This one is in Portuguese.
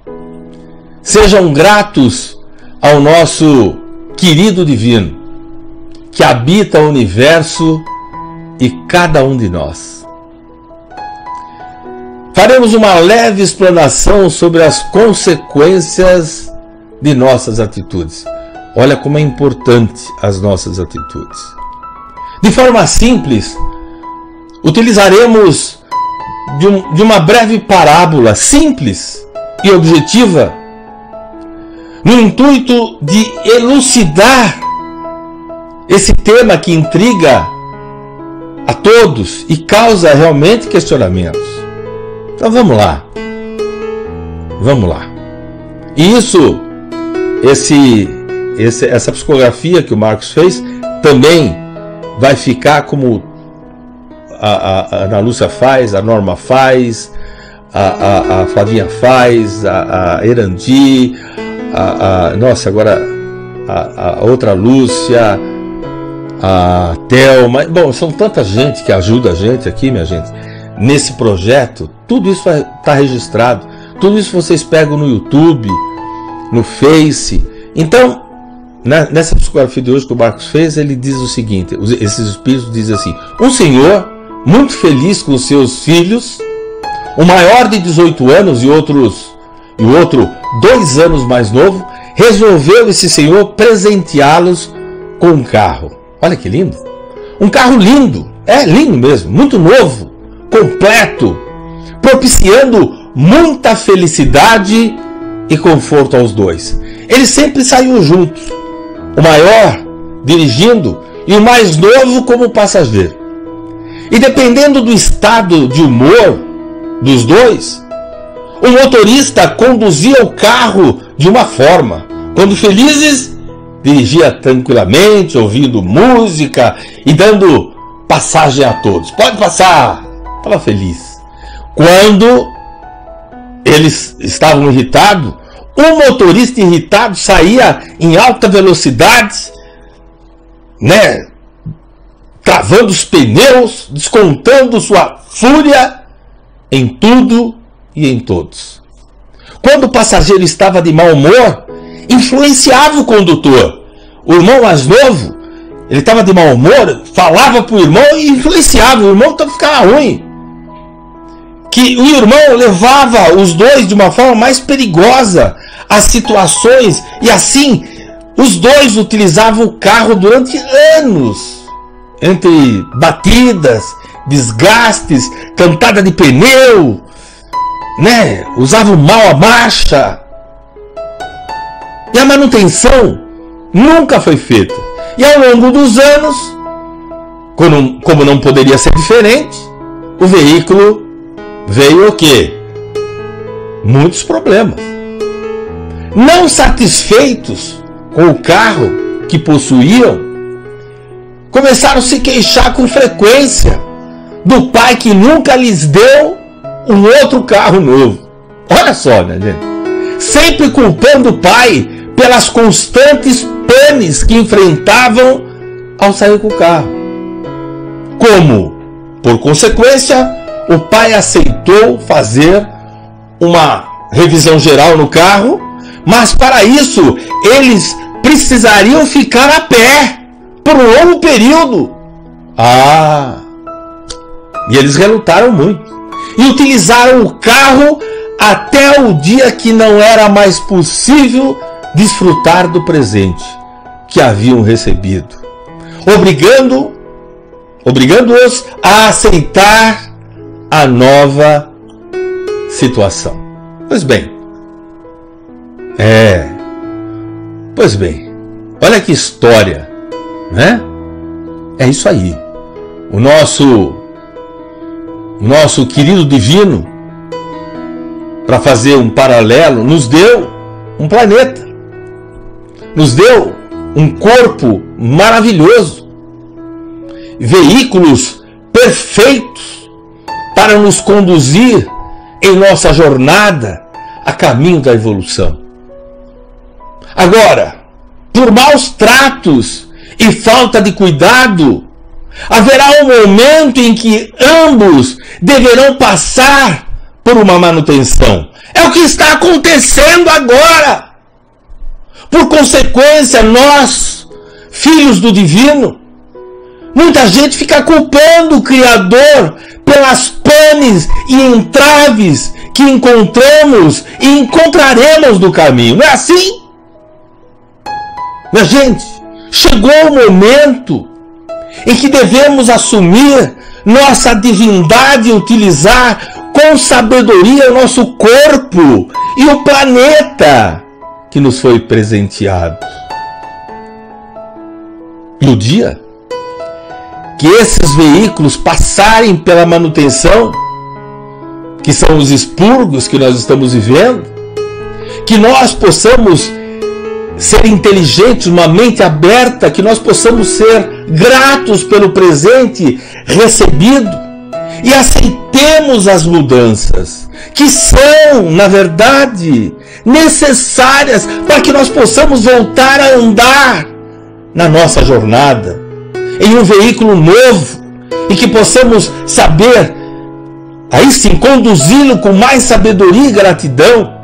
Sejam gratos ao nosso querido divino, que habita o universo e cada um de nós. Faremos uma leve explanação sobre as consequências de nossas atitudes. Olha como é importante as nossas atitudes. De forma simples, utilizaremos de uma breve parábola simples e objetiva, no intuito de elucidar esse tema que intriga a todos e causa realmente questionamentos. Então vamos lá. Vamos lá. E essa psicografia que o Marcos fez também vai ficar como a Ana Lúcia faz, a Norma faz, a Flavinha faz, a Erandi, nossa, agora a outra Lúcia, a Thelma. Bom, são tanta gente que ajuda a gente aqui, minha gente, nesse projeto. Tudo isso vai estar registrado, tudo isso vocês pegam no YouTube, no Face. Então, nessa psicografia de hoje que o Marcos fez, ele diz o seguinte: esses espíritos dizem assim: um senhor muito feliz com seus filhos, o maior de 18 anos e o outro 2 anos mais novo, resolveu esse senhor presenteá-los com um carro. Olha que lindo! Um carro lindo, lindo mesmo, muito novo, completo, propiciando muita felicidade e conforto aos dois. Eles sempre saíam juntos, o maior dirigindo e o mais novo como passageiro. E dependendo do estado de humor dos dois, o motorista conduzia o carro de uma forma. Quando felizes, dirigia tranquilamente, ouvindo música e dando passagem a todos. Pode passar! Estava feliz. Quando eles estavam irritados, o motorista irritado saía em alta velocidade, travando os pneus, descontando sua fúria em tudo e em todos. Quando o passageiro estava de mau humor, influenciava o condutor. O irmão mais novo, ele estava de mau humor, falava para o irmão e influenciava. O irmão ficava ruim. Que o irmão levava os dois de uma forma mais perigosa às situações, e assim os dois utilizavam o carro durante anos, entre batidas, desgastes, cantada de pneu, usavam mal a marcha, e a manutenção nunca foi feita. E ao longo dos anos, como não poderia ser diferente, o veículo veio o quê? Muitos problemas. Não satisfeitos com o carro que possuíam, começaram a se queixar com frequência do pai que nunca lhes deu um outro carro novo. Olha só, minha gente. Sempre culpando o pai pelas constantes panes que enfrentavam ao sair com o carro. Como, por consequência, o pai aceitou fazer uma revisão geral no carro, mas para isso eles precisariam ficar a pé por um longo período. E eles relutaram muito e utilizaram o carro até o dia que não era mais possível desfrutar do presente que haviam recebido, obrigando-os a aceitar a nova situação. Pois bem, olha que história, né? É isso aí. O nosso querido divino, para fazer um paralelo, nos deu um planeta, nos deu um corpo maravilhoso, veículos perfeitos para nos conduzir em nossa jornada a caminho da evolução. Agora, por maus tratos e falta de cuidado, haverá um momento em que ambos deverão passar por uma manutenção. É o que está acontecendo agora. Por consequência, nós, filhos do divino, muita gente fica culpando o Criador pelas panes e entraves que encontramos e encontraremos no caminho. Não é assim? Minha gente, chegou o momento em que devemos assumir nossa divindade e utilizar com sabedoria o nosso corpo e o planeta que nos foi presenteado. No dia que esses veículos passarem pela manutenção, que são os expurgos que nós estamos vivendo, que nós possamos ser inteligentes, uma mente aberta, que nós possamos ser gratos pelo presente recebido e aceitemos as mudanças que são, na verdade, necessárias para que nós possamos voltar a andar na nossa jornada em um veículo novo e que possamos saber, aí sim, conduzi-lo com mais sabedoria e gratidão,